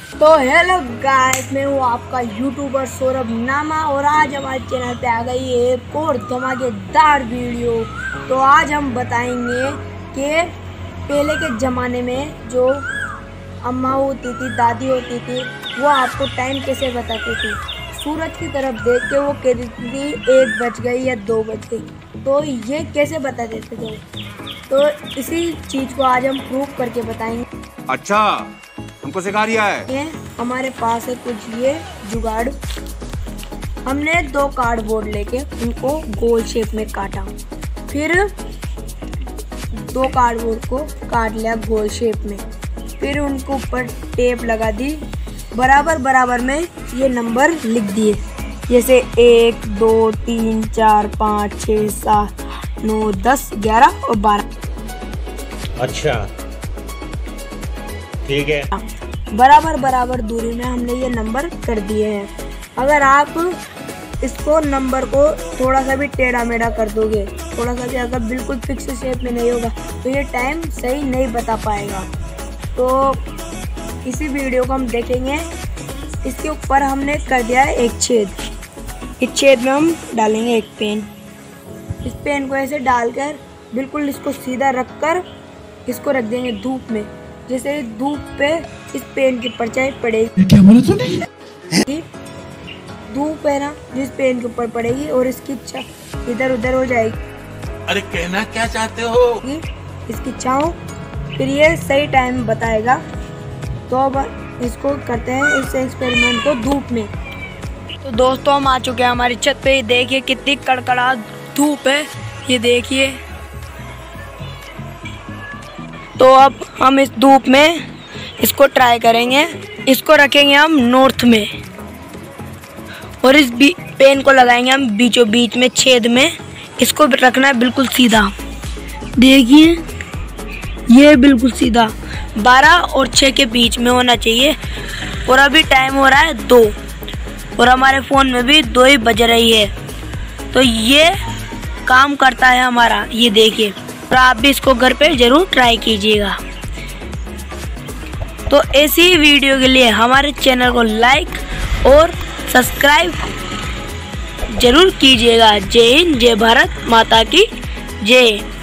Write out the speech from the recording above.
तो hello guys, मैं हूँ आपका यूट्यूबर सौरभ नामा और आज हमारे चैनल पे आ गई है एक और धमाकेदार वीडियो। तो आज हम बताएंगे कि पहले के ज़माने में जो अम्मा होती थी, दादी होती थी, वो आपको टाइम कैसे बताती थी। सूरज की तरफ देख के वो कहती थी 1 बज गई या 2 बज गई, तो ये कैसे बता देते थे। तो इसी चीज़ को आज हम प्रूफ करके बताएंगे। अच्छा, हमको सिखा रिया है। ये हमारे पास है कुछ ये जुगाड़। हमने 2 कार्डबोर्ड लेके उनको गोल शेप में काटा, फिर 2 कार्डबोर्ड को काट लिया गोल शेप में, फिर उनको ऊपर टेप लगा दी, बराबर बराबर में ये नंबर लिख दिए, जैसे 1 2 3 4 5 6 7 9 10 11 और 12। अच्छा, ठीक है। बराबर बराबर दूरी में हमने ये नंबर कर दिए हैं। अगर आप इसको नंबर को थोड़ा सा भी टेढ़ा मेढ़ा कर दोगे, थोड़ा सा भी अगर बिल्कुल फिक्स शेप में नहीं होगा तो ये टाइम सही नहीं बता पाएगा। तो इसी वीडियो को हम देखेंगे। इसके ऊपर हमने कर दिया है एक छेद। इस छेद में हम डालेंगे एक पेन। इस पेन को ऐसे डालकर बिल्कुल इसको सीधा रखकर इसको रख देंगे धूप में। जैसे धूप पे इस पेन की परछाई पड़ेगी, क्या बोला तूने? धूप है ना, जिस पेन के ऊपर पड़ेगी और इसकी छाव इधर उधर हो जाएगी। अरे कहना क्या चाहते हो? इसकी छाव, फिर ये सही टाइम बताएगा। तो अब इसको करते हैं इस एक्सपेरिमेंट को धूप में। तो दोस्तों, हम आ चुके हैं हमारी छत पे। देखिए कितनी कड़कड़ा धूप है, ये देखिए। तो अब हम इस धूप में इसको ट्राई करेंगे। इसको रखेंगे हम नॉर्थ में और इस पेन को लगाएंगे हम बीचों बीच में छेद में। इसको रखना है बिल्कुल सीधा। देखिए ये बिल्कुल सीधा 12 और 6 के बीच में होना चाहिए। और अभी टाइम हो रहा है 2 और हमारे फ़ोन में भी 2 ही बज रही है। तो ये काम करता है हमारा, ये देखिए। और आप भी इसको घर पे ज़रूर ट्राई कीजिएगा। तो ऐसी वीडियो के लिए हमारे चैनल को लाइक और सब्सक्राइब जरूर कीजिएगा। जय हिंद, जय भारत माता की जय।